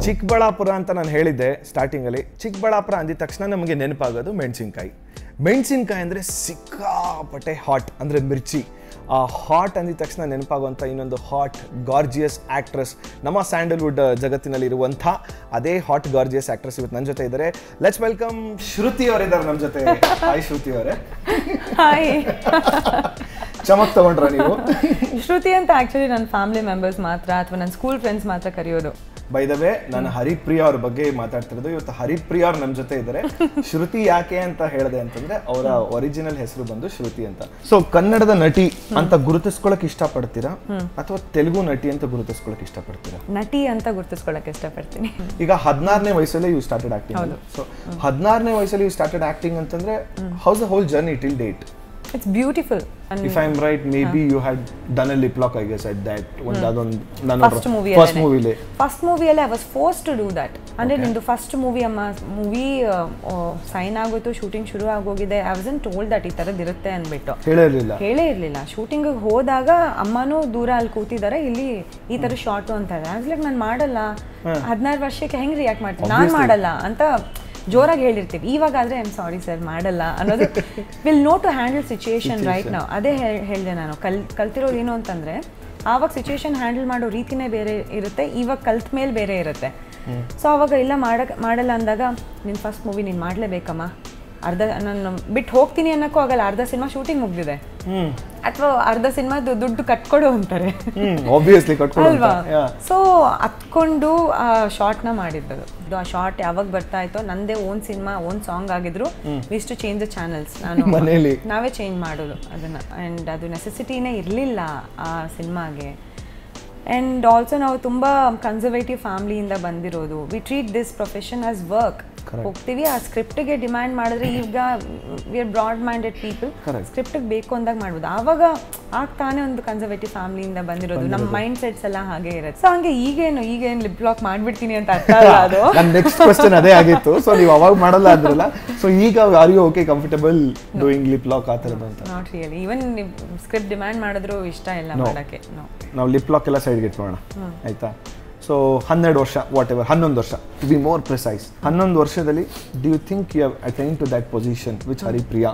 ಚಿಕ್ಕಬಳ್ಳಾಪುರ ಅಂತ ನಾನು ಹೇಳಿದ್ದೆ ಸ್ಟಾರ್ಟಿಂಗಲ್ಲಿ. ಚಿಕ್ಕಬಳ್ಳಾಪುರ ಅಂದಿದ ತಕ್ಷಣ ನಮಗೆ ನೆನಪಾಗೋದು ಮೆಣಸಿನ್ಕಾಯಿ. ಮೆಣಸಿನ್ಕಾಯಿ ಅಂದರೆ ಸಿಕ್ಕಾಪಟ್ಟೆ ಹಾಟ್, ಅಂದರೆ ಮಿರ್ಚಿ. ಆ ಹಾಟ್ ಅಂದಿದ ತಕ್ಷಣ ನೆನಪಾಗುವಂಥ ಇನ್ನೊಂದು ಹಾಟ್ ಗಾರ್ಜಿಯಸ್ ಆ್ಯಕ್ಟ್ರೆಸ್, ನಮ್ಮ ಸ್ಯಾಂಡಲ್ವುಡ್ ಜಗತ್ತಿನಲ್ಲಿರುವಂಥ ಅದೇ ಹಾಟ್ ಗಾರ್ಜಿಯಸ್ ಆ್ಯಕ್ಟ್ರೆಸ್ ಇವತ್ತು ನನ್ನ ಜೊತೆ ಇದ್ದಾರೆ. ಲೆಟ್ಸ್ ವೆಲ್ಕಮ್ ಶ್ರುತಿ ಅವರಿದ್ದಾರೆ ನಮ್ಮ ಜೊತೆ. ಹಾಯ್ ಶ್ರುತಿ ಅವರೇ. ಹಾಯ್. ಚಮಕ್ ತಗೊಂಡ್ರ ನೀವು? ಶ್ರುತಿ ಅಂತ ಆ್ಯಕ್ಚುಲಿ ನನ್ನ ಫ್ಯಾಮಿಲಿ ಮೆಂಬರ್ಸ್ ಮಾತ್ರ ಅಥವಾ ನನ್ನ ಸ್ಕೂಲ್ ಫ್ರೆಂಡ್ಸ್ ಮಾತ್ರ ಕರೆಯೋದು. ಬೈ ದ ವೇ, ನಾನು ಹರಿಪ್ರಿಯಾ ಅವ್ರ ಬಗ್ಗೆ ಮಾತಾಡ್ತಿರೋದು. ಇವತ್ತು ಹರಿಪ್ರಿಯಾ ಅವ್ರು ನಮ್ಮ ಜೊತೆ ಇದ್ದಾರೆ. ಶ್ರುತಿ ಯಾಕೆ ಅಂತ ಹೇಳಿದೆ ಅಂತಂದ್ರೆ ಅವರ ಒರಿಜಿನಲ್ ಹೆಸರು ಬಂದು ಶ್ರುತಿ ಅಂತ. ಸೊ ಕನ್ನಡದ ನಟಿ ಅಂತ ಗುರುತಿಸ್ಕೊಳಕ್ ಇಷ್ಟಪಡ್ತೀರಾ ಅಥವಾ ತೆಲುಗು ನಟಿ ಅಂತ ಗುರುತಿಸ್ಕೊಳಕ್ ಇಷ್ಟಪಡ್ತೀರಾ? ನಟಿ ಅಂತ ಗುರುತಿಸ್ಕೊಳಕ್ ಇಷ್ಟಪಡ್ತೀನಿ. ಈಗ 16ನೇ ವಯಸ್ಸಲ್ಲಿ ಯು ಸ್ಟಾರ್ಟೆಡ್ ಆಕ್ಟಿಂಗ್. ಸೊ 16ನೇ ವಯಸ್ಸಲ್ಲಿ ಯು ಸ್ಟಾರ್ಟೆಡ್ ಆಕ್ಟಿಂಗ್ ಅಂತಂದ್ರೆ how's the whole journey till date? It's beautiful. If I'm right, maybe you had done a lip lock, I guess, at that first movie. First movie I was forced to do that. And in the first movie, movie sign ಆಗೋಯ್ತು, shooting ಶುರು ಆಗೋಗಿದೆ. I wasn't told that ಈ ಥರದ್ದು ಇರುತ್ತೆ ಅಂದ್ಬಿಟ್ಟು ಹೇಳೇ ಇರಲಿಲ್ಲ. Shooting ಹೋದಾಗ ಅಮ್ಮನೂ ದೂರ ಅಲ್ಲಿ ಕೂತಿದ್ದಾರೆ, ಇಲ್ಲಿ ಈ ಥರ ಶಾರ್ಟು ಅಂತ ಇದೆ. ಲೈಕ್ ನಾನು ಮಾಡಲ್ಲ, 16 ವರ್ಷಕ್ಕೆ ಹೆಂಗೆ ರಿಯಾಕ್ಟ್ ಮಾಡ್ತೀನಿ, ನಾನು ಮಾಡಲ್ಲ ಅಂತ ಜೋರಾಗಿ ಹೇಳಿರ್ತೀವಿ. ಇವಾಗಾದರೆ ಐ ಆಮ್ ಸಾರಿ ಸರ್ ಮಾಡಲ್ಲ ಅನ್ನೋದು will know to handle situation right ನಾವು. ಅದೇ ಹೇಳಿದೆ ನಾನು ಕಲ್ತಿರೋದು ಏನು ಅಂತಂದರೆ, ಆವಾಗ ಸಿಚುಯೇಷನ್ ಹ್ಯಾಂಡಲ್ ಮಾಡೋ ರೀತಿನೇ ಬೇರೆ ಇರುತ್ತೆ, ಇವಾಗ ಕಲ್ತ ಮೇಲೆ ಬೇರೆ ಇರುತ್ತೆ. ಸೊ ಆವಾಗ ಇಲ್ಲ ಮಾಡಲ್ಲ ಅಂದಾಗ, ನಿನ್ನ ಫಸ್ಟ್ ಮೂವಿ ನೀನು ಮಾಡಲೇಬೇಕಮ್ಮ, ಅರ್ಧ ನಾನು ಬಿಟ್ಟು ಹೋಗ್ತೀನಿ ಅನ್ನೋಕ್ಕೂ ಆಗಲ್ಲ, ಅರ್ಧ ಸಿನಿಮಾ ಶೂಟಿಂಗ್ ಮುಗಿದಿದೆ ಅಥವಾ ಅರ್ಧ ಸಿನಿಮಾದು ದುಡ್ಡು ಕಟ್ಕೊಡು ಅಂತಾರೆ ಅಲ್ವಾ. ಸೊ ಹತ್ಕೊಂಡು ಆ ಶಾರ್ಟ್ನ ಮಾಡಿದ್ದು. ಆ ಶಾರ್ಟ್ ಯಾವಾಗ ಬರ್ತಾ ಇತ್ತೋ, ನಂದೇ ಓನ್ ಸಿನಿಮಾ ಓನ್ ಸಾಂಗ್ ಆಗಿದ್ರು, wish to change the channels. ನಾವೇ ಚೇಂಜ್ ಮಾಡೋದು ಅದನ್ನು. ಆ್ಯಂಡ್ ಅದು ನೆಸೆಸಿಟಿನೇ ಇರಲಿಲ್ಲ ಆ ಸಿನಿಮಾಗೆ. ಆ್ಯಂಡ್ ಆಲ್ಸೋ ನಾವು ತುಂಬ ಕನ್ಸರ್ವೇಟಿವ್ ಫ್ಯಾಮಿಲಿಯಿಂದ ಬಂದಿರೋದು. We treat this profession as work. ಹೋಗ್ತೀವಿ, ಆ ಸ್ಕ್ರಿಪ್ಟಿಗೆ ಡಿಮ್ಯಾಂಡ್ ಮಾಡಿದ್ರೆ, ಈಗ we are broad minded people, ಸ್ಕ್ರಿಪ್ಟಿಗೆ ಬೇಕು ಅಂದಾಗ ಮಾಡ್ಬೋದು. ಆವಾಗ ತಾನೇ ಒಂದು ಕನ್ಸರ್ವೇಟಿವ್ ಫ್ಯಾಮಿಲಿಯಿಂದ ಬಂದಿರೋದು, ನಮ್ಮ ಮೈಂಡ್ ಸೆಟ್ಸ್ ಎಲ್ಲ ಹಾಗೆ ಇರುತ್ತೆ. ಸೊ ಹಂಗೆ ಈಗೇನು ಲಿಪ್ ಲಾಕ್ ಮಾಡ್ಬಿಡ್ತೀನಿ ಅಂತ ಅರ್ಥ ಅಲ್ಲ ಅದು. ನೆಕ್ಸ್ಟ್ ಕ್ವೆಶ್ಚನ್ ಅದೇ ಆಗಿತ್ತು. ಸೊ ನೀವು ಅವಾಗ ಮಾಡಲ್ಲ ಅಂದ್ರಲ್ಲ, ಸೊ ಈಗ are you okay comfortable doing lip lock ಆ ಥರದ್ದು ಅಂತ? Not really. Even script demand ಮಾಡಿದ್ರು ಇಷ್ಟ ಇಲ್ಲ ಮಾಡೋಕ್ಕೆ. ನಾವು ಲಿಪ್ ಲಾಕ್ ಎಲ್ಲ ಸೈಡ್ಗೆ ಇಟ್ಕೊಳ್ಳೋಣ ಆಯ್ತಾ? ಸೊ 12 ವರ್ಷ, ವಾಟ್ ಎವರ್, 11 ವರ್ಷ ಟು ಬಿ ಮೋರ್ ಪ್ರಿಸೈಸ್. 11 ವರ್ಷದಲ್ಲಿ do you think you have attained to that position which Haripriya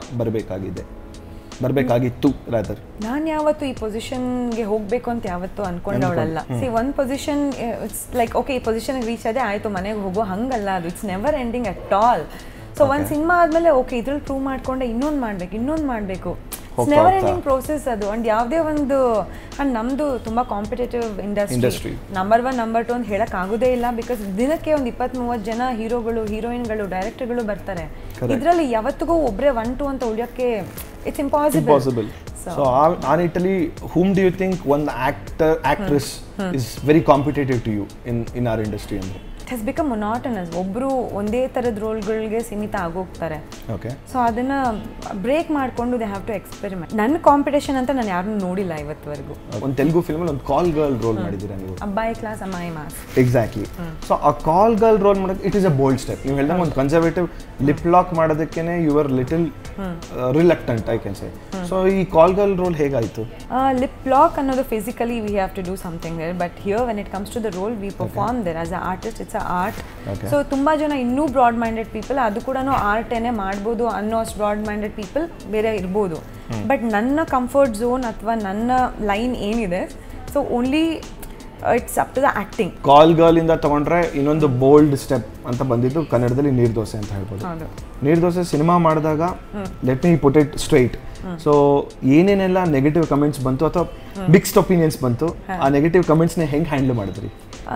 ಬರಬೇಕಾಗಿತ್ತು ರಾದರ್? ನಾನು ಯಾವತ್ತು ಈ ಪೊಸಿಷನ್ಗೆ ಹೋಗಬೇಕು ಅಂತ ಯಾವತ್ತು ಅನ್ಕೊಂಡವಳಲ್ಲ. See one position it's like okay, ಈ ಪೊಸಿಷನ್ಗೆ ರೀಚ್ ಆದೆ ಆಯಿತು, ಮನೆಗೆ ಹೋಗೋ ಹಂಗಲ್ಲ ಅದು. It's never ending at all. So ಒಂದು ಸಿನಿಮಾ ಆದಮೇಲೆ ಓಕೆ, ಇದ್ರಲ್ಲಿ ಪ್ರೂವ್ ಮಾಡಿಕೊಂಡೆ ಇನ್ನೊಂದು ಮಾಡಬೇಕು. ಇಟ್ಸ್ ನೆವರ್ ಎಂಡಿಂಗ್ ಪ್ರೋಸೆಸ್ ಅದು. ಅಂಡ್ ಯಾವುದೇ ಒಂದು, ಅಂಡ್ ನಮ್ಮದು ತುಂಬ ಕಾಂಪಿಟೇಟಿವ್ ಇಂಡಸ್ಟ್ರಿ, ನಂಬರ್ 1 ನಂಬರ್ 2 ಅಂತ ಹೇಳೋಕ್ಕಾಗೋದೇ ಇಲ್ಲ. ಬಿಕಾಸ್ ದಿನಕ್ಕೆ ಒಂದು 20-30 ಜನ ಹೀರೋಗಳು, ಹೀರೋಯಿನ್ಗಳು, ಡೈರೆಕ್ಟರ್ಗಳು ಬರ್ತಾರೆ. ಇದರಲ್ಲಿ ಯಾವತ್ತಿಗೂ ಒಬ್ಬರೇ 1-2 ಅಂತ ಉಳಿಯೋಕ್ಕೆ it's impossible. So on Italy, whom do you think one actress is very competitive to you in our industry? It has become monotonous. ಒಬ್ಬರು ಒಂದೇ ಥರದ ರೋಲ್ಗಳಿಗೆ ಸೀಮಿತ ಆಗೋಗ್ತಾರೆ. ಸೊ ಅದನ್ನು ಬ್ರೇಕ್ ಮಾಡಿಕೊಂಡು ದೇ ಹ್ಯಾವ್ ಟು ಎಕ್ಸ್ಪೆರಿಮೆಂಟ್. ನನ್ನ ಕಾಂಪಿಟೇಷನ್ ಅಂತ ನಾನು ಯಾರನ್ನೂ ನೋಡಿಲ್ಲ ಇವತ್ತುವರೆಗೂ. ಒಂದು ತೆಲುಗು ಫಿಲ್ಮಲ್ಲಿ ಒಂದು ಕಾಲ್ ಗರ್ಲ್ ರೋಲ್ ಮಾಡಿದ್ದೀರಾ ನೀವು? Abbayi class Ammayi mass. Exactly. So ಆ ಕಾಲ್ ಗರ್ಲ್ ರೋಲ್ ಮಾಡೋಕ್ಕೆ it is a bold step. ನೀವು ಹೇಳಿದಾಗ ಒಂದು ಕನ್ಸರ್ವೇಟಿವ್ ಲಿಪ್ ಲಾಕ್ ಮಾಡೋದಕ್ಕೇ you are little reluctant, I can say. So ಈ ಕಾಲ್ ಗರ್ಲ್ ರೋಲ್ ಹೇಗಾಯಿತು? ಲಿಪ್ ಲಾಕ್ ಅನ್ನೋದು physically we have to do something there, but here when it comes to the role we perform there as a artist. It's art. So ತುಂಬಾ ಜನ ಇನ್ನೂ broad minded people ಅದು ಕೂಡ art ಏನೇ ಮಾಡ್ಬೋದು ಅನ್ನೋ ಅಷ್ಟು ಬ್ರಾಡ್ ಮೈಂಡೆಡ್ ಪೀಪಲ್ ಬೇರೆ ಇರ್ಬೋದು. ಬಟ್ ನನ್ನ ಕಂಫರ್ಟ್ ಝೋನ್ ಅಥವಾ ನನ್ನ ಲೈನ್ ಏನಿದೆ, so only it's up to the acting. Call girl ಇಂದ ತಗೊಂಡ್ರೆ ಇನ್ನೊಂದು ಬೋಲ್ಡ್ ಸ್ಟೆಪ್ ಅಂತ ಬಂದಿದ್ದು ಕನ್ನಡದಲ್ಲಿ ನೀರ್ದೋಸೆ ಅಂತ ಹೇಳ್ಬೋದು. ನೀರ್ದೋಸೆ ಸಿನಿಮಾ ಮಾಡಿದಾಗ, let me put it straight, so ಏನೇನೆಲ್ಲ ನೆಗೆಟಿವ್ ಕಮೆಂಟ್ಸ್ ಬಂತು ಅಥವಾ ಮಿಕ್ಸ್ಡ್ ಒಪಿನಿಯನ್ಸ್ ಬಂತು, ಆ ನೆಗೆಟಿವ್ ಕಮೆಂಟ್ಸ್ನ ಹೆಂಗೆ ಹ್ಯಾಂಡಲ್ ಮಾಡಿದ್ರಿ?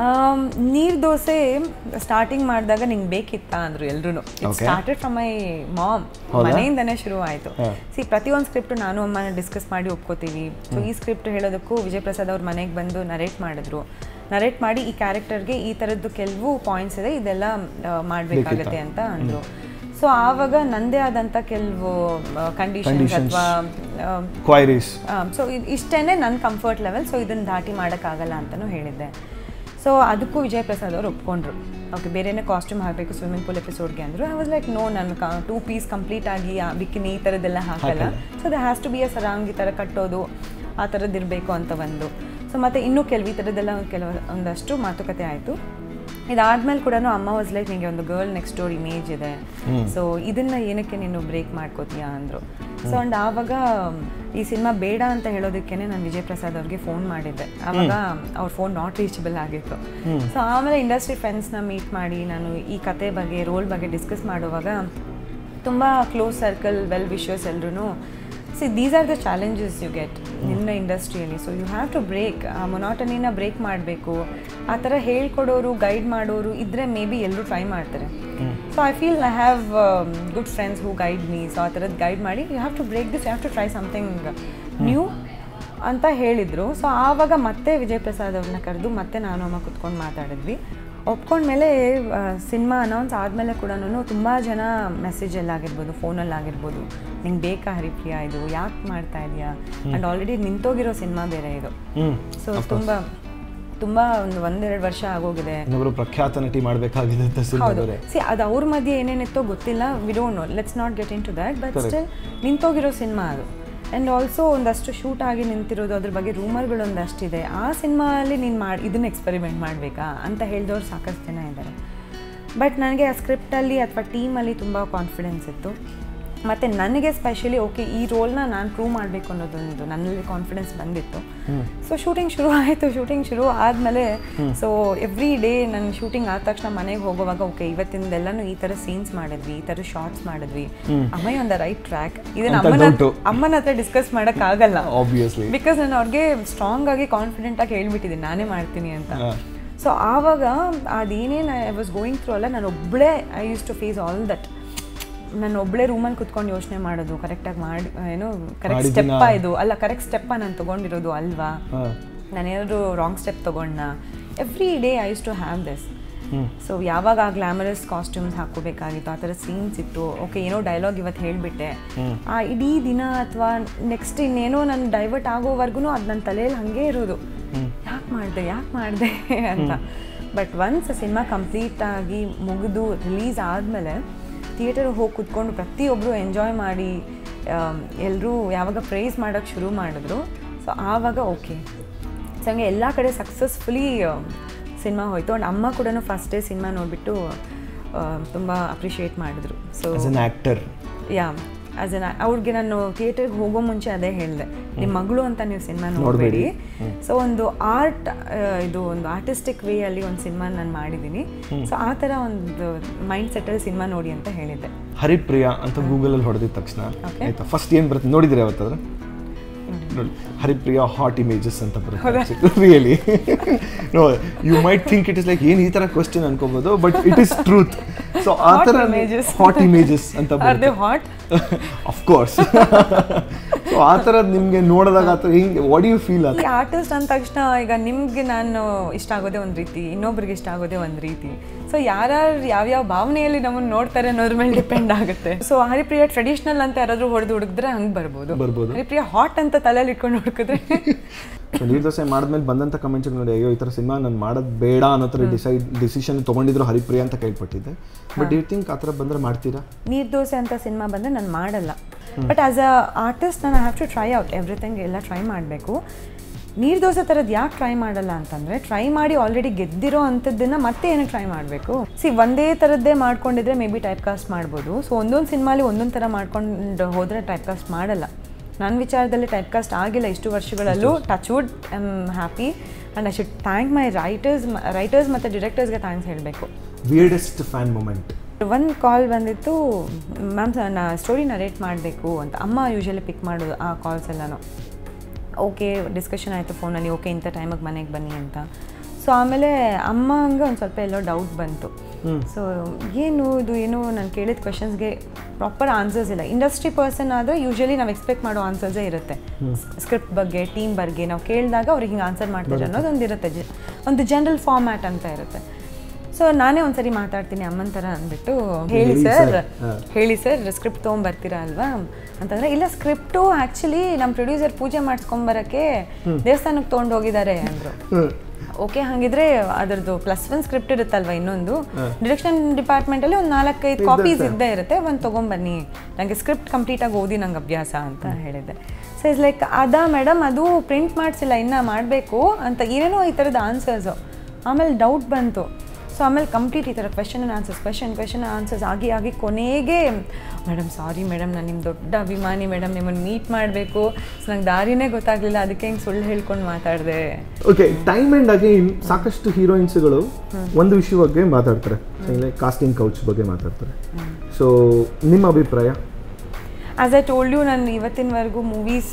ನೀರು ದೋಸೆ ಸ್ಟಾರ್ಟಿಂಗ್ ಮಾಡಿದಾಗ ನಿಂಗೆ ಬೇಕಿತ್ತಾ ಅಂದರು ಎಲ್ಲರೂ. It started from my mom. ಮನೆಯಿಂದನೇ ಶುರು ಆಯಿತು. ಪ್ರತಿಯೊಂದು ಸ್ಕ್ರಿಪ್ಟು ನಾನು ಅಮ್ಮ ಡಿಸ್ಕಸ್ ಮಾಡಿ ಒಪ್ಕೋತೀವಿ. ಸೊ ಈ ಸ್ಕ್ರಿಪ್ಟ್ ಹೇಳೋದಕ್ಕೂ ವಿಜಯ್ ಪ್ರಸಾದ್ ಅವ್ರ ಮನೆಗೆ ಬಂದು ನರೇಟ್ ಮಾಡಿದ್ರು. ನರೇಟ್ ಮಾಡಿ ಈ ಕ್ಯಾರೆಕ್ಟರ್ಗೆ ಈ ಥರದ್ದು ಕೆಲವು ಪಾಯಿಂಟ್ಸ್ ಇದೆ, ಇದೆಲ್ಲ ಮಾಡಬೇಕಾಗತ್ತೆ ಅಂತ ಅಂದರು. ಸೊ ಆವಾಗ ನಂದೇ ಆದಂಥ ಕೆಲವು ಕಂಡೀಷನ್ಸ್ ಅಥವಾ ಕ್ವೈರೀಸ್, ಸೊ ಇಷ್ಟೇ ನನ್ನ ಕಂಫರ್ಟ್ ಲೆವೆಲ್, ಸೊ ಇದನ್ನು ದಾಟಿ ಮಾಡೋಕ್ಕಾಗಲ್ಲ ಅಂತಲೂ ಹೇಳಿದ್ದೆ. ಸೊ ಅದಕ್ಕೂ ವಿಜಯ್ ಪ್ರಸಾದ್ ಅವರು ಒಪ್ಕೊಂಡ್ರು. ಓಕೆ, ಬೇರೆನೇ ಕಾಸ್ಟ್ಯೂಮ್ ಹಾಕಬೇಕು ಸ್ವಿಮ್ಮಿಂಗ್ ಪೂಲ್ ಎಪಿಸೋಡ್ಗೆ ಅಂದರು. ಐ ವಾಸ್ ಲೈಕ್ ನೋ, ನಾನು 2 ಪೀಸ್ ಕಂಪ್ಲೀಟ್ ಆಗಿ ಬಿಕಿನಿ ಈ ಥರದ್ದೆಲ್ಲ ಹಾಕಲ್ಲ. So the has to be a sarong ಈ ಥರ ಕಟ್ಟೋದು, ಆ ಥರದ್ದು ಇರಬೇಕು ಅಂತ ಒಂದು. ಸೊ ಮತ್ತು ಇನ್ನೂ ಈ ಥರದ್ದೆಲ್ಲ ಒಂದಷ್ಟು ಮಾತುಕತೆ ಆಯಿತು. ಇದಾದ್ಮೇಲೆ ಕೂಡ ಅಮ್ಮ ವಾಸ್ ಲೈಕ್ ನಿಮಗೆ ಒಂದು ಗರ್ಲ್ ನೆಕ್ಸ್ಟ್ ಡೋರ್ ಇಮೇಜ್ ಇದೆ, ಸೊ ಇದನ್ನ ಏನಕ್ಕೆ ನೀನು ಬ್ರೇಕ್ ಮಾಡ್ಕೋತೀಯಾ ಅಂದರು. ಸೊ ಅಂಡ್ ಆವಾಗ ಈ ಸಿನಿಮಾ ಬೇಡ ಅಂತ ಹೇಳೋದಕ್ಕೆ ನಾನು ವಿಜಯ್ ಪ್ರಸಾದ್ ಅವ್ರಿಗೆ ಫೋನ್ ಮಾಡಿದ್ದೆ. ಆವಾಗ ಅವ್ರ ಫೋನ್ ನಾಟ್ ರೀಚಬಲ್ ಆಗಿತ್ತು. ಸೊ ಆಮೇಲೆ ಇಂಡಸ್ಟ್ರಿ ಫ್ರೆಂಡ್ಸ್ನ ಮೀಟ್ ಮಾಡಿ ನಾನು ಈ ಕತೆ ಬಗ್ಗೆ ರೋಲ್ ಬಗ್ಗೆ ಡಿಸ್ಕಸ್ ಮಾಡುವಾಗ ತುಂಬ ಕ್ಲೋಸ್ ಸರ್ಕಲ್ ವೆಲ್ ವಿಶರ್ಸ್ ಎಲ್ಲರೂ see these are the challenges you get ನಿನ್ನ ಇಂಡಸ್ಟ್ರಿಯಲ್ಲಿ. So you have to break ಆ ಮೊನಾಟನಿನ ಬ್ರೇಕ್ ಮಾಡಬೇಕು. ಆ ಥರ ಹೇಳ್ಕೊಡೋರು ಗೈಡ್ ಮಾಡೋರು ಇದ್ದರೆ ಮೇ ಬಿ ಎಲ್ಲರೂ ಟ್ರೈ ಮಾಡ್ತಾರೆ. So I feel I have good friends who guide me. So ಆ ಥರದ್ದು ಗೈಡ್ ಮಾಡಿ you have to break this, you have to try something new ಅಂತ ಹೇಳಿದರು. ಸೊ ಆವಾಗ ಮತ್ತೆ ವಿಜಯ್ ಪ್ರಸಾದ್ ಅವ್ರನ್ನ ಕರೆದು ಮತ್ತೆ ನಾನು ಅಮ್ಮ ಕುತ್ಕೊಂಡು ಮಾತಾಡಿದ್ವಿ. ಒಪ್ಕೊಂಡ್ಮೇಲೆ ಸಿನಿಮಾ ಅನೌನ್ಸ್ ಆದಮೇಲೆ ಕೂಡ ತುಂಬ ಜನ ಮೆಸೇಜಲ್ಲಾಗಿರ್ಬೋದು, ಫೋನಲ್ಲಾಗಿರ್ಬೋದು, ನಿಂಗೆ ಬೇಕಾ ಹರಿಪ್ರಿಯಾ ಇದು, ಯಾಕೆ ಮಾಡ್ತಾ ಇದೆಯಾ, ಆ್ಯಂಡ್ ಆಲ್ರೆಡಿ ನಿಂತೋಗಿರೋ ಸಿನಿಮಾ ಬೇರೆ ಇದು. ಸೊ ತುಂಬ ಒಂದೆರಡು ವರ್ಷ ಆಗೋಗಿದೆ. ಪ್ರಖ್ಯಾತ ನಟಿ ಮಾಡಬೇಕಾಗಿದೆ. ಹೌದು, ಸಿ ಅದು ಅವ್ರ ಮಧ್ಯೆ ಏನೇನಿತ್ತೋ ಗೊತ್ತಿಲ್ಲ, we don't know, let's not get into that. But still ನಿಂತೋಗಿರೋ ಸಿನಿಮಾ ಅದು. ಆ್ಯಂಡ್ ಆಲ್ಸೋ ಒಂದಷ್ಟು ಶೂಟ್ ಆಗಿ ನಿಂತಿರೋದು, ಅದ್ರ ಬಗ್ಗೆ ರೂಮರ್ಗಳು ಒಂದಷ್ಟಿದೆ. ಆ ಸಿನಿಮಾಲ್ಲಿ ನೀನು ಇದನ್ನು ಎಕ್ಸ್ಪೆರಿಮೆಂಟ್ ಮಾಡಬೇಕಾ ಅಂತ ಹೇಳಿದವ್ರು ಸಾಕಷ್ಟು ಜನ ಇದ್ದಾರೆ. ಬಟ್ ನನಗೆ ಆ ಸ್ಕ್ರಿಪ್ಟಲ್ಲಿ ಅಥವಾ ಟೀಮಲ್ಲಿ ತುಂಬ ಕಾನ್ಫಿಡೆನ್ಸ್ ಇತ್ತು. ಮತ್ತು ನನಗೆ ಸ್ಪೆಷಲಿ ಓಕೆ ಈ ರೋಲ್ನ ನಾನು ಪ್ರೂವ್ ಮಾಡಬೇಕು ಅನ್ನೋದೊಂದು ನನ್ನಲ್ಲಿ ಕಾನ್ಫಿಡೆನ್ಸ್ ಬಂದಿತ್ತು. ಸೊ ಶೂಟಿಂಗ್ ಶುರು ಆಯಿತು. ಶೂಟಿಂಗ್ ಶುರು ಆದಮೇಲೆ ಸೊ ಎವ್ರಿ ಡೇ ನನ್ನ ಶೂಟಿಂಗ್ ಆದ ತಕ್ಷಣ ಮನೆಗೆ ಹೋಗುವಾಗ ಓಕೆ ಇವತ್ತಿಂದೆಲ್ಲನೂ ಈ ಥರ ಸೀನ್ಸ್ ಮಾಡಿದ್ವಿ, ಈ ಥರ ಶಾರ್ಟ್ಸ್ ಮಾಡಿದ್ವಿ, ಅಮ್ಮಯ್ಯ ಒಂದು ರೈಟ್ ಟ್ರ್ಯಾಕ್. ಇದನ್ನು ಅಮ್ಮನ ಹತ್ರ ಡಿಸ್ಕಸ್ ಮಾಡೋಕ್ಕಾಗಲ್ಲ, ಬಿಕಾಸ್ ನಾನು ಅವ್ರಿಗೆ ಸ್ಟ್ರಾಂಗ್ ಆಗಿ ಕಾನ್ಫಿಡೆಂಟ್ ಆಗಿ ಹೇಳ್ಬಿಟ್ಟಿದ್ದೀನಿ ನಾನೇ ಮಾಡ್ತೀನಿ ಅಂತ. ಸೊ ಆವಾಗ ಅದೇನೇನು ಐ ವಾಸ್ ಗೋಯಿಂಗ್ ಥ್ರೂ ಅಲ್ಲ, ನಾನು ಒಬ್ಬಳೇ I use to face all that. ನಾನು ಒಬ್ಬಳೇ ರೂಮಲ್ಲಿ ಕುತ್ಕೊಂಡು ಯೋಚನೆ ಮಾಡೋದು, ಕರೆಕ್ಟಾಗಿ ಮಾಡಿ ಏನು ಕರೆಕ್ಟ್ ಸ್ಟೆಪ್ಪ ಇದು ಅಲ್ಲ, ಕರೆಕ್ಟ್ ಸ್ಟೆಪ್ಪ ನಾನು ತೊಗೊಂಡಿರೋದು ಅಲ್ವಾ, ನಾನೇನಾದ್ರು ರಾಂಗ್ ಸ್ಟೆಪ್ ತೊಗೊಂಡ. Every day I use to have this. So ಯಾವಾಗ ಆ ಗ್ಲಾಮರಸ್ ಕಾಸ್ಟ್ಯೂಮ್ಸ್ ಹಾಕೋಬೇಕಾಗಿತ್ತು, ಆ ಥರ ಸೀನ್ಸ್ ಇತ್ತು. ಓಕೆ ಏನೋ ಡೈಲಾಗ್ ಇವತ್ತು ಹೇಳಿಬಿಟ್ಟೆ, ಆ ಇಡೀ ದಿನ ಅಥವಾ ನೆಕ್ಸ್ಟ್ ಇನ್ನೇನೋ ನಾನು ಡೈವರ್ಟ್ ಆಗೋವರೆಗೂ ಅದು ನನ್ನ ತಲೆಯಲ್ಲಿ ಹಾಗೇ ಇರೋದು, ಯಾಕೆ ಮಾಡಿದೆ ಅಂತ. ಬಟ್ ಒನ್ಸ್ ಸಿನಿಮಾ ಕಂಪ್ಲೀಟಾಗಿ ಮುಗಿದು ರಿಲೀಸ್ ಆದಮೇಲೆ ಥಿಯೇಟರ್ಗೆ ಹೋಗಿ ಕೂತ್ಕೊಂಡು ಪ್ರತಿಯೊಬ್ಬರು ಎಂಜಾಯ್ ಮಾಡಿ ಎಲ್ಲರೂ ಯಾವಾಗ ಪ್ರೈಸ್ ಮಾಡೋಕ್ಕೆ ಶುರು ಮಾಡಿದ್ರು, ಸೊ ಆವಾಗ ಓಕೆ. ಸೊ ಹಂಗೆ ಎಲ್ಲ ಕಡೆ ಸಕ್ಸಸ್ಫುಲಿ ಸಿನಿಮಾ ಹೋಯಿತು. ಆ್ಯಂಡ್ ಅಮ್ಮ ಕೂಡ ಫಸ್ಟ್ ಡೇ ಸಿನಿಮಾ ನೋಡಿಬಿಟ್ಟು ತುಂಬ ಅಪ್ರಿಷಿಯೇಟ್ ಮಾಡಿದ್ರು. ಸೊ ಆ್ಯಕ್ಟರ್ ಅವ್ರಿಗೆ ನಾನು ಥಿಯೇಟರ್ಗೆ ಹೋಗೋ ಮುಂಚೆ ಅದೇ ಹೇಳಿದೆ, ನಿಮ್ಮ ಮಗಳು ಅಂತ ನೀವು ಸಿನಿಮಾ ನೋಡಬೇಡಿ. ಸೊ ಒಂದು ಆರ್ಟ್ ಇದು ಒಂದು ಆರ್ಟಿಸ್ಟಿಕ್ ವೇ ಅಲ್ಲಿ ಒಂದು ಸಿನಿಮಾ ನಾನು ಮಾಡಿದ್ದೀನಿ. ಸೊ ಆ ಥರ ಒಂದು ಮೈಂಡ್ ಸೆಟ್ಟಲ್ಲಿ ಸಿನಿಮಾ ನೋಡಿ ಅಂತ ಹೇಳಿದ್ದೆ. ಹರಿಪ್ರಿಯಾ ಅಂತ ಗೂಗಲಲ್ಲಿ ಹೊಡೆದಿದ ತಕ್ಷಣ ಆಯ್ತಾ ಫಸ್ಟ್ ಏನು ಬರುತ್ತೆ ನೋಡಿದ್ರೆ ಯಾವತ್ತಾದ್ರೆ ನೋಡಿ, ಹರಿಪ್ರಿಯಾ ಹಾಟ್ ಇಮೇಜಸ್ ಅಂತ ಬರುತ್ತೆ. Really no you might think it is like ಏನು ಈ ಥರ ಕ್ವಶನ್ ಅನ್ಕೋಬೋದು, but it is truth. So ಆ ಥರ ಹಾಟ್ ಇಮೇಜಸ್ ಅಂತ ಬರುತ್ತೆ. Of course. ಸೊ ಆ ಥರದ್ದು ನಿಮಗೆ ನೋಡಿದಾಗ ಆ ಥರ ಹಿಂಗೆ ವಾಟ್ ಯು ಫೀಲ್? ಈ ಆರ್ಟಿಸ್ಟ್ ಅಂದ ತಕ್ಷಣ ಈಗ ನಿಮ್ಗೆ ನಾನು ಇಷ್ಟ ಆಗೋದೇ ಒಂದು ರೀತಿ, ಇನ್ನೊಬ್ರಿಗೆ ಇಷ್ಟ ಆಗೋದೇ ಒಂದು ರೀತಿ. ಸೊ ಯಾರ್ಯಾರು ಯಾವ್ಯಾವ ಭಾವನೆಯಲ್ಲಿ ನಮ್ಮನ್ನು ನೋಡ್ತಾರೆ ಅನ್ನೋದ್ರ ಮೇಲೆ ಡಿಪೆಂಡ್ ಆಗುತ್ತೆ. ಸೊ ಹರಿಪ್ರಿಯಾ ಟ್ರೆಡಿಷನಲ್ ಅಂತ ಯಾರಾದರೂ ಹೊಡೆದು ಹುಡುಕಿದ್ರೆ ಹಂಗೆ ಬರ್ಬೋದು. ಹರಿಪ್ರಿಯಾ ಹಾಟ್ ಅಂತ ತಲೆಯಲ್ಲಿ ಇಟ್ಕೊಂಡು ಹುಡುಕಿದ್ರೆ. ನೀರು ದೋಸೆ ಮಾಡಿದ್ಮೇಲೆ ಬಂದಂಥ ಕಮೆಂಟ್ಸ್ ನೋಡಿ, ಅಯ್ಯೋ ಈ ಥರ ಸಿನಿಮಾ ನಾನು ಮಾಡೋದು ಬೇಡ ಅನ್ನೋ ಥರ ಡಿಸಿಷನ್ ತೊಗೊಂಡಿದ್ರು ಹರಿಪ್ರಿಯಾ ಅಂತ ಕೇಳ್ಪಟ್ಟಿದ್ದೆ. ಬಟ್ ಯು ಥಿಂಕ್ ಆ ಥರ ಬಂದರೆ ಮಾಡ್ತೀರಾ? ನೀರು ದೋಸೆ ಅಂತ ಸಿನಿಮಾ ಬಂದರೆ ನಾನು ಮಾಡಲ್ಲ. ಬಟ್ ಆಸ್ ಅ ಆರ್ಟಿಸ್ಟ್ ನಾನು have to try out everything, ಎಲ್ಲ ಟ್ರೈ ಮಾಡಬೇಕು. ನೀರು ದೋಸೆ ಥರದ್ದು ಯಾಕೆ ಟ್ರೈ ಮಾಡಲ್ಲ ಅಂತಂದರೆ, ಟ್ರೈ ಮಾಡಿ ಆಲ್ರೆಡಿ ಗೆದ್ದಿರೋ ಅಂಥದ್ದನ್ನು ಮತ್ತೆ ಏನಕ್ಕೆ ಟ್ರೈ ಮಾಡಬೇಕು? ಒಂದೇ ಥರದ್ದೇ ಮಾಡ್ಕೊಂಡಿದ್ರೆ ಮೇ ಬಿ ಟೈಪ್ ಕಾಸ್ಟ್ ಮಾಡ್ಬೋದು. ಸೊ ಒಂದೊಂದು ಸಿನಿಮಾಲಿ ಒಂದೊಂದು ಥರ ಮಾಡ್ಕೊಂಡು ಹೋದರೆ ಟೈಪ್ ಕಾಸ್ಟ್ ಮಾಡಲ್ಲ. ನನ್ನ ವಿಚಾರದಲ್ಲಿ ಟೈಪ್ ಕಾಸ್ಟ್ ಆಗಿಲ್ಲ ಇಷ್ಟು ವರ್ಷಗಳಲ್ಲೂ. Touch wood I am happy and I should thank my writers ಮತ್ತು ಡಿರೆಕ್ಟರ್ಸ್ಗೆ ಥ್ಯಾಂಕ್ಸ್ ಹೇಳಬೇಕು. Weirdest fan moment? ಒಂದು ಕಾಲ್ ಬಂದಿತ್ತು, ಮ್ಯಾಮ್ ಸ್ಟೋರಿ ನರೇಟ್ ಮಾಡಬೇಕು ಅಂತ. ಅಮ್ಮ ಯೂಶಲಿ ಪಿಕ್ ಮಾಡೋದು ಆ ಕಾಲ್ಸ್ ಎಲ್ಲನೂ. ಓಕೆ ಡಿಸ್ಕಷನ್ ಆಯಿತು ಫೋನಲ್ಲಿ, ಓಕೆ ಇಂಥ ಟೈಮಿಗೆ ಮನೆಗೆ ಬನ್ನಿ ಅಂತ. ಸೊ ಆಮೇಲೆ ಅಮ್ಮಂಗೆ ಒಂದು ಸ್ವಲ್ಪ ಎಲ್ಲೋ ಡೌಟ್ ಬಂತು. ಸೊ ಏನು ಇದು ಏನು ನಾನು ಕೇಳಿದ ಕ್ವೆಶನ್ಸ್ಗೆ ಪ್ರಾಪರ್ ಆನ್ಸರ್ಸ್ ಇಲ್ಲ. ಇಂಡಸ್ಟ್ರಿ ಪರ್ಸನ್ ಆದರೆ ಯೂಶಲಿ ನಾವು ಎಕ್ಸ್ಪೆಕ್ಟ್ ಮಾಡೋ ಆನ್ಸರ್ಸೇ ಇರುತ್ತೆ. ಸ್ಕ್ರಿಪ್ಟ್ ಬಗ್ಗೆ, ಟೀಮ್ ಬಗ್ಗೆ ನಾವು ಕೇಳಿದಾಗ ಅವ್ರಿಗೆ ಹಿಂಗೆ ಆನ್ಸರ್ ಮಾಡ್ತಾರೆ ಅನ್ನೋದೊಂದು ಇರುತ್ತೆ, ಒಂದು ಜನರಲ್ ಫಾರ್ಮ್ಯಾಟ್ ಅಂತ ಇರುತ್ತೆ. ಸೊ ನಾನೇ ಒಂದ್ಸರಿ ಮಾತಾಡ್ತೀನಿ ಅಮ್ಮನ ಥರ ಅಂದ್ಬಿಟ್ಟು, ಹೇಳಿ ಸರ್ ಸ್ಕ್ರಿಪ್ಟ್ ತೊಗೊಂಬರ್ತೀರಾ ಅಲ್ವಾ ಅಂತಂದರೆ, ಇಲ್ಲ ಸ್ಕ್ರಿಪ್ಟು ಆ್ಯಕ್ಚುಲಿ ನಮ್ಮ ಪ್ರೊಡ್ಯೂಸರ್ ಪೂಜೆ ಮಾಡಿಸ್ಕೊಂಬರೋಕ್ಕೆ ದೇವಸ್ಥಾನಕ್ಕೆ ತೊಗೊಂಡು ಹೋಗಿದ್ದಾರೆ ಅಂದರು. ಓಕೆ ಹಾಗಿದ್ರೆ ಅದರದ್ದು +1 ಸ್ಕ್ರಿಪ್ಟ್ ಇರುತ್ತಲ್ವ, ಇನ್ನೊಂದು ಡಿರೆಕ್ಷನ್ ಡಿಪಾರ್ಟ್ಮೆಂಟಲ್ಲಿ ಒಂದು 4-5 ಕಾಪೀಸ್ ಇದ್ದೇ ಇರುತ್ತೆ, ಒಂದು ತೊಗೊಂಬನ್ನಿ, ನನಗೆ ಸ್ಕ್ರಿಪ್ಟ್ ಕಂಪ್ಲೀಟಾಗಿ ಓದಿ ನಂಗೆ ಅಭ್ಯಾಸ ಅಂತ ಹೇಳಿದ್ದೆ. ಸೊ ಇಸ್ ಲೈಕ್ ಅದಾ ಮೇಡಮ್ ಅದು ಪ್ರಿಂಟ್ ಮಾಡಿಸಿಲ್ಲ ಇನ್ನೂ ಮಾಡಬೇಕು ಅಂತ ಏನೇನೋ ಈ ಥರದ ಆನ್ಸರ್ಸು. ಆಮೇಲೆ ಡೌಟ್ ಬಂತು. ಸೊ ಆಮೇಲೆ ಕಂಪ್ಲೀಟ್ ಈ ಥರ ಕ್ವೆಶನ್ ಆ್ಯಂಡ್ ಆನ್ಸರ್ಸ್ ಆಗಿ ಕೊನೆಗೆ ಮೇಡಮ್ ಸಾರಿ ಮೇಡಮ್ ನಾನು ನಿಮ್ಮ ದೊಡ್ಡ ಅಭಿಮಾನಿ ಮೇಡಮ್ ನಿಮ್ಮನ್ನು ಮೀಟ್ ಮಾಡಬೇಕು, ಸೊ ನಂಗೆ ದಾರಿನೇ ಗೊತ್ತಾಗಲಿಲ್ಲ, ಅದಕ್ಕೆ ಹಿಂಗೆ ಸುಳ್ಳು ಹೇಳ್ಕೊಂಡು ಮಾತಾಡಿದೆ. ಓಕೆ, ಟೈಮ್ ಆ್ಯಂಡ್ ಅಗೇನ್ ಸಾಕಷ್ಟು ಹೀರೋಯಿನ್ಸ್ಗಳು ಒಂದು ವಿಷಯ ಬಗ್ಗೆ ಮಾತಾಡ್ತಾರೆ, ಕಾಸ್ಟಿಂಗ್ ಕೌಚ್ ಬಗ್ಗೆ ಮಾತಾಡ್ತಾರೆ. ಸೊ ನಿಮ್ಮ ಅಭಿಪ್ರಾಯ? ಆ್ಯಸ್ ಐ ಟೋಲ್ಡ್ ಯು, ನಾನು ಇವತ್ತಿನವರೆಗೂ ಮೂವೀಸ್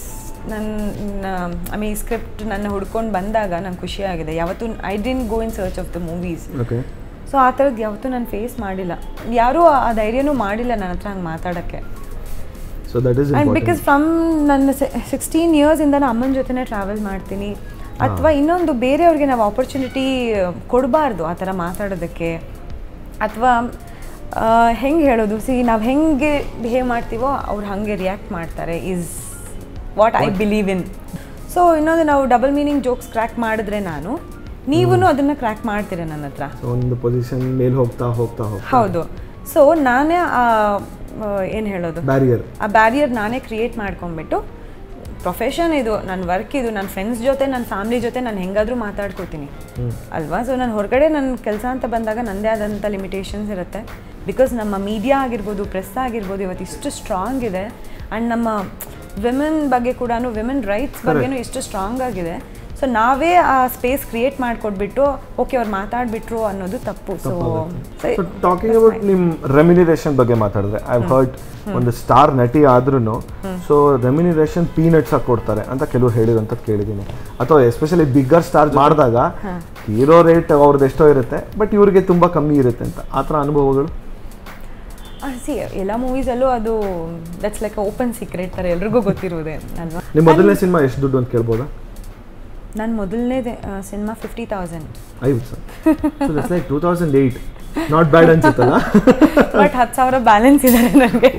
ಈ ಸ್ಕ್ರಿಪ್ಟ್ ನನ್ನ ಹುಡ್ಕೊಂಡು ಬಂದಾಗ ನಂಗೆ ಖುಷಿಯಾಗಿದೆ. ಯಾವತ್ತೂ I didn't go in search of the movies. So ಆ ಥರದ್ದು ಯಾವತ್ತೂ ನಾನು ಫೇಸ್ ಮಾಡಿಲ್ಲ, ಯಾರೂ ಆ ಧೈರ್ಯನೂ ಮಾಡಿಲ್ಲ ನನ್ನ ಹತ್ರ ಹಂಗೆ ಮಾತಾಡೋಕ್ಕೆ. ಆ್ಯಂಡ್ ಬಿಕಾಸ್ ಫ್ರಮ್ ನನ್ನ 16 ಇಯರ್ಸಿಂದ ನಾನು ಅಮ್ಮನ ಜೊತೆನೇ ಟ್ರಾವೆಲ್ ಮಾಡ್ತೀನಿ. ಅಥವಾ ಇನ್ನೊಂದು ಬೇರೆಯವ್ರಿಗೆ ನಾವು ಆಪರ್ಚುನಿಟಿ ಕೊಡಬಾರ್ದು ಆ ಥರ ಮಾತಾಡೋದಕ್ಕೆ. ಅಥವಾ ಹೆಂಗೆ ಹೇಳೋದು, ನಾವು ಹೆಂಗೆ ಬಿಹೇವ್ ಮಾಡ್ತೀವೋ ಅವ್ರು ಹಾಗೆ ರಿಯಾಕ್ಟ್ ಮಾಡ್ತಾರೆ is what I believe in. So ಇನ್ನೊಂದು, ನಾವು ಡಬಲ್ ಮೀನಿಂಗ್ ಜೋಕ್ಸ್ ಕ್ರ್ಯಾಕ್ ಮಾಡಿದ್ರೆ ನೀವೂ ಅದನ್ನು ಕ್ರ್ಯಾಕ್ ಮಾಡ್ತೀರ ನನ್ನ ಹತ್ರ. ಒಂದು ಪೊಸಿಷನ್ ಮೇಲೆ ಹೋಗ್ತಾ ಹೌದು. ಸೊ ನಾನೇ ಏನು ಹೇಳೋದು, ಆ ಬ್ಯಾರಿಯರ್ ನಾನೇ ಕ್ರಿಯೇಟ್ ಮಾಡ್ಕೊಂಡ್ಬಿಟ್ಟು, ಪ್ರೊಫೆಷನ್ ಇದು, ನನ್ನ ವರ್ಕ್ ಇದು, ನನ್ನ ಫ್ರೆಂಡ್ಸ್ ಜೊತೆ ನನ್ನ ಫ್ಯಾಮಿಲಿ ಜೊತೆ ನಾನು ಹೆಂಗಾದರೂ ಮಾತಾಡ್ಕೋತೀನಿ ಅಲ್ವಾ. ಸೊ ನಾನು ಹೊರಗಡೆ ನನ್ನ ಕೆಲಸ ಅಂತ ಬಂದಾಗ ನನ್ನದೇ ಆದಂಥ ಲಿಮಿಟೇಷನ್ಸ್ ಇರುತ್ತೆ. ಬಿಕಾಸ್ ನಮ್ಮ ಮೀಡಿಯಾ ಆಗಿರ್ಬೋದು, ಪ್ರೆಸ್ ಆಗಿರ್ಬೋದು ಇವತ್ತು ಇಷ್ಟು ಸ್ಟ್ರಾಂಗ್ ಇದೆ. ಆ್ಯಂಡ್ ನಮ್ಮ ವಿಮೆನ್ ಬಗ್ಗೆ ಕೂಡ, ವಿಮೆನ್ ರೈಟ್ಸ್ ಬಗ್ಗೆನೂ ಎಷ್ಟು ಸ್ಟ್ರಾಂಗ್ ಆಗಿದೆ. ಸೊ ನಾವೇ ಆ ಸ್ಪೇಸ್ ಕ್ರಿಯೇಟ್ ಮಾಡಿಕೊಟ್ಬಿಟ್ಟು ಓಕೆ ಅವ್ರು ಮಾತಾಡ್ಬಿಟ್ರು ಅನ್ನೋದು ತಪ್ಪು. ಸೊ ಟಾಕಿಂಗ್ ಅಬೌಟ್ ನಿಮ್ಮ ರೆಮ್ಯುನರೇಷನ್ ಬಗ್ಗೆ ಮಾತಾಡಿದ್ರೆ, ಐ ಹರ್ಡ್ ಒಂದು ಸ್ಟಾರ್ ನಟಿ ಆದ್ರೂ ಸೊ ರೆಮ್ಯುನರೇಷನ್ ಪೀನಟ್ಸ್ ಆಗಿ ಕೊಡ್ತಾರೆ ಅಂತ ಕೆಲವರು ಹೇಳಿರೋಂಥದ್ದು ಕೇಳಿದ್ದೀನಿ. ಅಥವಾ ಎಸ್ಪೆಷಲಿ ಬಿಗ್ಗರ್ ಸ್ಟಾರ್ ಮಾಡಿದಾಗ ಹೀರೋ ರೇಟ್ ಅವ್ರದ್ದು ಎಷ್ಟೋ ಇರುತ್ತೆ, ಬಟ್ ಇವ್ರಿಗೆ ತುಂಬ ಕಮ್ಮಿ ಇರುತ್ತೆ ಅಂತ. ಆ ಥರ ಅನುಭವಗಳು? ಎಲ್ಲ ಮೂವೀಸಲ್ಲೂ ಅದು ದಟ್ಸ್ ಲೈಕ್ ಓಪನ್ ಸೀಕ್ರೆಟ್ ಥರ ಎಲ್ರಿಗೂ ಗೊತ್ತಿರೋದೆ ಅಲ್ವಾ. ನಿಮ್ಮ ಮೊದಲನೇ ಸಿನಿಮಾ ಎಷ್ಟು ದುಡ್ಡು ಅಂತ ಕೇಳ್ಬೋದಾ? ನನ್ನ ಮೊದಲನೇ cinema 50,000. So that's like 2008. Not bad ಅನ್ಸುತ್ತಲ್ಲ. ಬಟ್ 10,000 ಬ್ಯಾಲೆನ್ಸ್ ಇದೆ ನನಗೆ.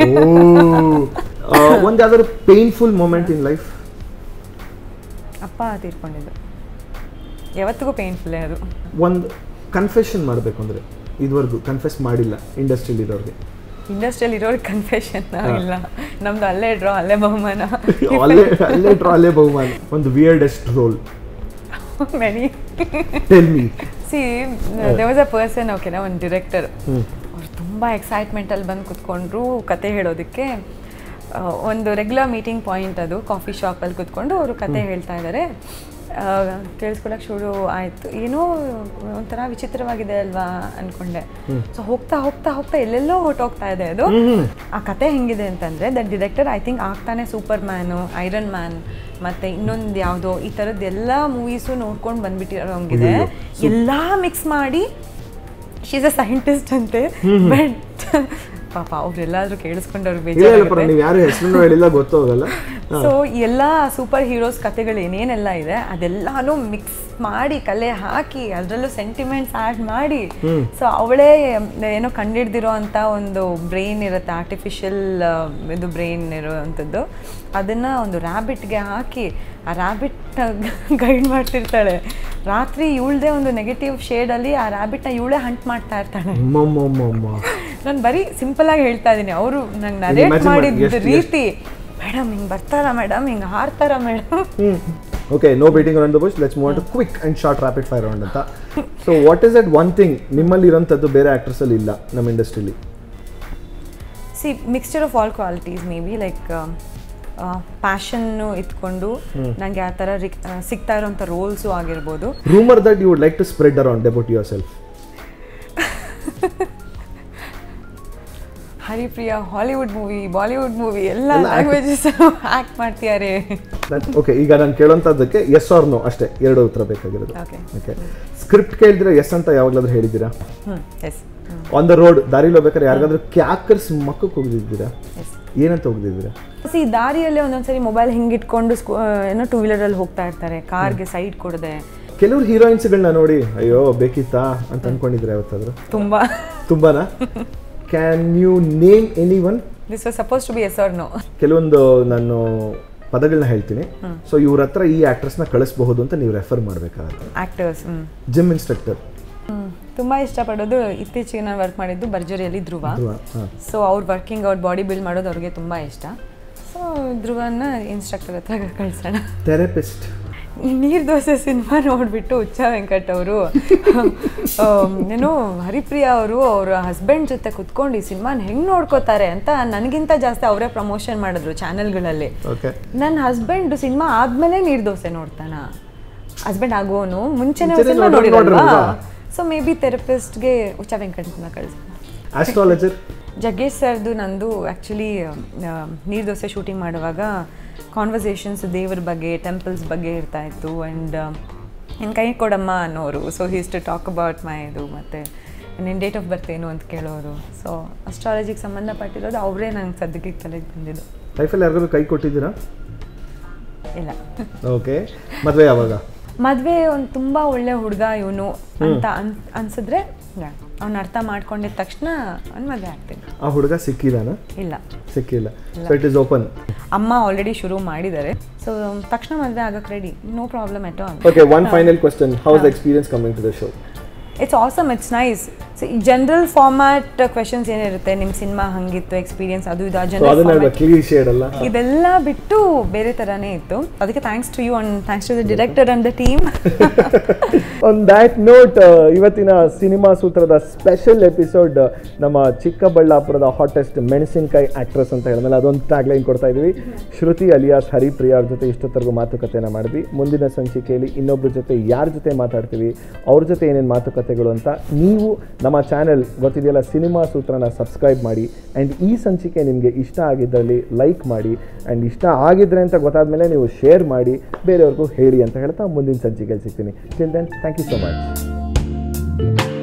ಒಂದು ಯಾವ್ದಾದ್ರು ಪೇನ್ಫುಲ್ ಮೂಮೆಂಟ್ ಇನ್ ಲೈಫ್? ಅಪ್ಪ ತೀರ್ಕೊಂಡಿದ್ದು ಯಾವತ್ತಿಗೂ ಪೇನ್ಫುಲ್ಲೇ ಅದು. ಒಂದು ಕನ್ಫೆಷನ್ ಮಾಡಬೇಕು ಅಂದರೆ ಇದುವರೆಗೂ ಕನ್ಫೆಸ್ ಮಾಡಿಲ್ಲ ಇಂಡಸ್ಟ್ರಿಯಲ್ಲಿ ಇರೋರಿಗೆ ಕನ್ಫೆಷನ್ ಇಲ್ಲ. ನಮ್ದು ಅಲ್ಲೇ ಡ್ರಾ ಅಲ್ಲೇ ಬಹುಮಾನ. ಒಂದು weirdest role? Many. Tell me. See there was a person, ಓಕೆನಾ, ಒಂದು ಡಿರೆಕ್ಟರ್, ಅವ್ರು ತುಂಬ ಎಕ್ಸೈಟ್ಮೆಂಟಲ್ಲಿ ಬಂದು ಕುತ್ಕೊಂಡ್ರು ಕತೆ ಹೇಳೋದಕ್ಕೆ. ಒಂದು ರೆಗ್ಯುಲರ್ ಮೀಟಿಂಗ್ ಪಾಯಿಂಟ್ ಅದು, ಕಾಫಿ ಶಾಪಲ್ಲಿ ಕುತ್ಕೊಂಡು ಅವರು ಕತೆ ಹೇಳ್ತಾ ಇದ್ದಾರೆ. ಕೇಳಿಸ್ಕೊಳಕ್ಕೆ ಶುರು ಆಯಿತು. ಏನೋ ಒಂಥರ ವಿಚಿತ್ರವಾಗಿದೆ ಅಲ್ವಾ ಅಂದ್ಕೊಂಡೆ. ಸೊ ಹೋಗ್ತಾ ಎಲ್ಲೆಲ್ಲೋ ಹೊರಟೋಗ್ತಾ ಇದೆ ಅದು. ಆ ಕತೆ ಹೆಂಗಿದೆ ಅಂತಂದರೆ, ದ ಡಿರೆಕ್ಟರ್ ಐ ಥಿಂಕ್ ಆಗ್ತಾನೆ ಸೂಪರ್ ಮ್ಯಾನು, ಐರನ್ ಮ್ಯಾನ್, ಮತ್ತು ಇನ್ನೊಂದು ಯಾವುದೋ ಈ ಥರದ್ದೆಲ್ಲ ಮೂವೀಸು ನೋಡ್ಕೊಂಡು ಬಂದ್ಬಿಟ್ಟಿರೋಂಗಿದೆ. ಎಲ್ಲ ಮಿಕ್ಸ್ ಮಾಡಿ ಶಿ ಈಸ್ ಅ ಸೈಂಟಿಸ್ಟ್ ಅಂತೆ. ಬಟ್ ಪಾಪ ಅವ್ರೆಲ್ಲಾದ್ರೂ ಕೇಳಿಸ್ಕೊಂಡವ್ರು ಗೊತ್ತಾಗಲ್ಲ. ಸೊ ಎಲ್ಲ ಸೂಪರ್ ಹೀರೋಸ್ ಕತೆಗಳು ಏನೇನೆಲ್ಲ ಇದೆ ಅದೆಲ್ಲಾನು ಮಿಕ್ಸ್ ಮಾಡಿ ಕಲೆ ಹಾಕಿ ಅದರಲ್ಲೂ ಸೆಂಟಿಮೆಂಟ್ಸ್ ಆ್ಯಡ್ ಮಾಡಿ, ಸೊ ಅವಳೇ ಏನೋ ಕಂಡಿಡ್ದಿರೋ ಅಂತ ಒಂದು ಬ್ರೈನ್ ಇರುತ್ತೆ, ಆರ್ಟಿಫಿಷಿಯಲ್ ಇದು ಬ್ರೈನ್ ಇರೋವಂಥದ್ದು, ಅದನ್ನು ಒಂದು ರ್ಯಾಬಿಟ್ಗೆ ಹಾಕಿ ಆ ರ್ಯಾಬಿಟ್ ಗೈಡ್ ಮಾಡ್ತಿರ್ತಾಳೆ. ರಾತ್ರಿ ಇವಳದೇ ಒಂದು ನೆಗೆಟಿವ್ ಶೇಡಲ್ಲಿ ಆ ರ್ಯಾಬಿಟ್ನ ಇವಳೇ ಹಂಟ್ ಮಾಡ್ತಾ ಇರ್ತಾಳೆ. ನಾನು ಬರೀ ಸಿಂಪಲ್ ಆಗಿ ಹೇಳ್ತಾ ಇದ್ದೀನಿ, ಅವರು ನಂಗೆ ನರೇಟ್ ಮಾಡಿದ ರೀತಿ, ಮೇಡಮ್ ಹಿಂಗೆ ಬರ್ತಾರಾ ಮೇಡಮ್, ಹಿಂಗೆ ಹಾರ್ತಾರಾ madam. Okay, no beating around the bush, let's move to quick and short rapid fire round ಅಂತ. So what is that one thing ನಿಮ್ಮಲ್ಲಿ ಇರೋಂಥದ್ದು ಬೇರೆ ಆಕ್ಟರ್ಸ್ ಅಲ್ಲಿ ಇಲ್ಲ ನಮ್ಮ ಇಂಡಸ್ಟ್ರಿಲಿ? See mixture of all qualities, maybe like ಪ್ಯಾಷನ್ನು ಇಟ್ಕೊಂಡು ನನಗೆ ಆ ಥರ ಸಿಗ್ತಾ ಇರೋಂಥ ರೋಲ್ಸು ಆಗಿರ್ಬೋದು. Rumour that you would like to spread around about yourself? Haripriya Hollywood movie, Bollywood movie ಎಲ್ಲ ಲ್ಯಾಂಗ್ವೇಜಸ್ ಆ್ಯಕ್ಟ್ ಮಾಡ್ತಿದ್ದಾರೆ. ಓಕೆ, ಈಗ ನಾನು ಕೇಳೋಂಥದ್ದಕ್ಕೆ ಎಸ್ ಆರ್ ನೋ ಅಷ್ಟೇ, ಎರಡು ಉತ್ತರ ಬೇಕಾಗಿರೋದು. ಓಕೆ, ಸ್ಕ್ರಿಪ್ಟ್ ಕೇಳಿದ್ರೆ ಎಸ್ ಅಂತ ಯಾವಾಗಲಾದ್ರೂ ಹೇಳಿದ್ದೀರಾ? ಎಸ್. ಆನ್ ದ ರೋಡ್ ದಾರಿಲಿ ಹೋಗ್ಬೇಕಾದ್ರೆ ಯಾರಿಗಾದ್ರೂ ಕ್ಯಾಕರ್ಸ್ ಮಕ್ಕಕ್ಕೆ ಹೋಗಿದ್ದೀರಾ? ಏನಂತ ಹೋಗಿದ್ದೀರಾ? ಸಿ ದಾರಿಯಲ್ಲೇ ಒಂದೊಂದ್ಸರಿ ಮೊಬೈಲ್ ಹಿಂಗೆ ಇಟ್ಕೊಂಡು ಏನೋ ಟೂ ವೀಲರಲ್ಲಿ ಹೋಗ್ತಾ ಇರ್ತಾರೆ, ಕಾರ್ಗೆ ಸೈಡ್ ಕೊಡದೆ. ಕೆಲವರು ಹೀರೋಯಿನ್ಸ್ಗಳನ್ನ ನೋಡಿ ಅಯ್ಯೋ ಬೇಕಿತ್ತಾ ಅಂತ ಅನ್ಕೊಂಡಿದ್ರೆ ಯಾವತ್ತಾದ್ರೂ? ತುಂಬಾನಾ? Can you name anyone? This was suppose to be yes or no. ಕೆಲವೊಂದು ನಾನು ಪದಗಳನ್ನ ಹೇಳ್ತೀನಿ, ಸೊ ಇವ್ರ ಹತ್ರ ಈ ಆಕ್ಟ್ರೆಸ್ನ ಕಳಿಸಬಹುದು ಅಂತ ನೀವು ರೆಫರ್ ಮಾಡಬೇಕಾಗುತ್ತೆ. ಆಕ್ಟರ್ಸ್. ಜಿಮ್ ಇನ್ಸ್ಟ್ರಕ್ಟರ್ ತುಂಬ ಇಷ್ಟಪಡೋದು ಇತ್ತೀಚೆಗೆ ನಾನು ವರ್ಕ್ ಮಾಡಿದ್ದು ಭರ್ಜರಿಯಲ್ಲಿ ಧ್ರುವ. ಸೊ ಅವ್ರ ವರ್ಕಿಂಗ್ ಔಟ್ ಬಾಡಿ ಬಿಲ್ಡ್ ಮಾಡೋದು ಅವ್ರಿಗೆ ತುಂಬ ಇಷ್ಟ. ಸೊ ಧ್ರುವನ್ನ ಇನ್ಸ್ಟ್ರಕ್ಟರ್ ಹತ್ರ ಕಳಿಸೋಣ. ಥೆರಪಿಸ್ಟ್ ನೀರು ದೋಸೆ ಸಿನಿಮಾ ನೋಡಿಬಿಟ್ಟು ಹುಚ್ಚ ವೆಂಕಟ್ ಅವರು ಹರಿಪ್ರಿಯಾ ಅವರು ಅವ್ರ ಹಸ್ಬೆಂಡ್ ಜೊತೆ ಕುತ್ಕೊಂಡು ಈ ಸಿನಿಮಾನ ಹೆಂಗೆ ನೋಡ್ಕೋತಾರೆ ಅಂತ ನನಗಿಂತ ಜಾಸ್ತಿ ಅವರೇ ಪ್ರಮೋಷನ್ ಮಾಡಿದ್ರು ಚಾನೆಲ್ಗಳಲ್ಲಿ. ನನ್ನ ಹಸ್ಬೆಂಡ್ ಸಿನಿಮಾ ಆದಮೇಲೆ ನೀರು ದೋಸೆ ನೋಡ್ತಾನ, ಹಸ್ಬೆಂಡ್ ಆಗೋನು ಮುಂಚೆನೇ ಸಿನಿಮಾ ನೋಡಿರಲ್ವಾ. ಸೊ ಮೇ ಬಿ ಥೆರಪಿಸ್ಟ್ಗೆ ಹುಚ್ಚ ವೆಂಕಟನ ಆಸ್ಟ್ರಾಲಜರ್ ಜಗ್ಗೇಶ್ ಸರ್ದು ನಂದು ಆ್ಯಕ್ಚುಲಿ ನೀರು ದೋಸೆ ಶೂಟಿಂಗ್ ಮಾಡುವಾಗ ಕಾನ್ವರ್ಸೇಷನ್ಸ್ ದೇವ್ರ ಬಗ್ಗೆ ಟೆಂಪಲ್ಸ್ ಬಗ್ಗೆ ಇರ್ತಾ ಇತ್ತು. ಆ್ಯಂಡ್ ನನ್ನ ಕೈ ಕೊಡಮ್ಮ ಅನ್ನೋರು. So he's to talk about my ಇದು ಮತ್ತು ನಿನ್ನ ಡೇಟ್ ಆಫ್ ಬರ್ತ್ ಏನು ಅಂತ ಕೇಳೋರು. ಸೊ ಅಸ್ಟ್ರಾಲಜಿಗೆ ಸಂಬಂಧಪಟ್ಟಿರೋದು ಅವರೇ ನಂಗೆ ಸದ್ಯಕ್ಕೆ ತಲೆಗೆ ಬಂದಿದ್ದು. ಲೈಫಲ್ಲಿ ಯಾರಿಗೂ ಕೈ ಕೊಟ್ಟಿದ್ದೀರಾ? ಇಲ್ಲ. ಓಕೆ. ಮದುವೆ ಯಾವಾಗ? ಮದುವೆ ಒಂದು ತುಂಬ ಒಳ್ಳೆ ಹುಡುಗ ಇವನು ಅಂತ ಅನ್ಸಿದ್ರೆ ಅವ್ನ ಅರ್ಥ ಮಾಡ್ಕೊಂಡಿದ ತಕ್ಷಣ ಅವ್ನು ಮದುವೆ ಆಗ್ತೀನಿ. ಆ ಹುಡುಗ ಸಿಕ್ಕಿದಾನ? ಇಲ್ಲ, ಸಿಕ್ಕಿಲ್ಲ. So it is open. ಅಮ್ಮ ಆಲ್ರೆಡಿ ಶುರು ಮಾಡಿದ್ದಾರೆ. ಸೊ ತಕ್ಷಣ ಮದುವೆ ಆಗಕ್ಕೆ ready, no problem at all. Okay, one final question. How is the experience coming to the show? It's awesome, it's nice. So ಈ ಜನರಲ್ ಫಾರ್ಮ್ಯಾಟ್ ಕ್ವೆಶನ್ಸ್ ಏನಿರುತ್ತೆ, ನಿಮ್ಮ cinema ಹಂಗಿತ್ತು experience ಅದು ಇದು, ಇದೆಲ್ಲ ಬಿಟ್ಟು ಬೇರೆ ಥರನೇ ಇತ್ತು. ಅದಕ್ಕೆ thanks to you and thanks to the director and the team. On that note, ಇವತ್ತಿನ ಸಿನಿಮಾ ಸೂತ್ರದ ಸ್ಪೆಷಲ್ ಎಪಿಸೋಡ್ ನಮ್ಮ ಚಿಕ್ಕಬಳ್ಳಾಪುರದ ಹಾಟೆಸ್ಟ್ ಮೆಣಸಿನಕಾಯಿ ಆಕ್ಟ್ರೆಸ್ ಅಂತ ಹೇಳಿದ್ಮೇಲೆ ಅದೊಂದು ಟ್ಯಾಗ್ಲೈನ್ ಕೊಡ್ತಾ ಇದೀವಿ. ಶ್ರುತಿ ಅಲಿಯಾಸ್ ಹರಿಪ್ರಿಯಾ ಅವ್ರ ಜೊತೆ ಇಷ್ಟೊತ್ತರೆಗೂ ಮಾತುಕತೆಯನ್ನು ಮಾಡಿದ್ವಿ. ಮುಂದಿನ ಸಂಚಿಕೆಯಲ್ಲಿ ಇನ್ನೊಬ್ಬರ ಜೊತೆ ಯಾರ ಜೊತೆ ಮಾತಾಡ್ತೀವಿ, ಅವ್ರ ಜೊತೆ ಏನೇನು ಮಾತುಕತೆಗಳು ಅಂತ ನೀವು ನಮ್ಮ ಚಾನೆಲ್ ಗೊತ್ತಿದೆಯಲ್ಲ ಸಿನಿಮಾ ಸೂತ್ರನ ಸಬ್ಸ್ಕ್ರೈಬ್ ಮಾಡಿ. ಆ್ಯಂಡ್ ಈ ಸಂಚಿಕೆ ನಿಮಗೆ ಇಷ್ಟ ಆಗಿದ್ದಲ್ಲಿ ಲೈಕ್ ಮಾಡಿ, ಆ್ಯಂಡ್ ಇಷ್ಟ ಆಗಿದ್ರೆ ಅಂತ ಗೊತ್ತಾದ್ಮೇಲೆ ನೀವು ಶೇರ್ ಮಾಡಿ, ಬೇರೆಯವ್ರಿಗೂ ಹೇಳಿ ಅಂತ ಹೇಳ್ತಾ ಮುಂದಿನ ಸಂಚಿಕೆಯಲ್ಲಿ ಸಿಗ್ತೀನಿ. Till then, thank you so much.